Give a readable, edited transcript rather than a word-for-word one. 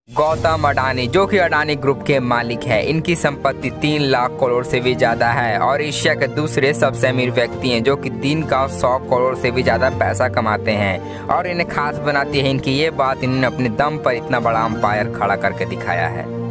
गौतम अडानी, जो कि अडानी ग्रुप के मालिक है, इनकी संपत्ति 3 लाख करोड़ से भी ज्यादा है और एशिया के दूसरे सबसे अमीर व्यक्ति हैं, जो कि दिन का 100 करोड़ से भी ज्यादा पैसा कमाते हैं। और इन्हें खास बनाती है इनकी ये बात, इन्होंने अपने दम पर इतना बड़ा अंपायर खड़ा करके दिखाया है।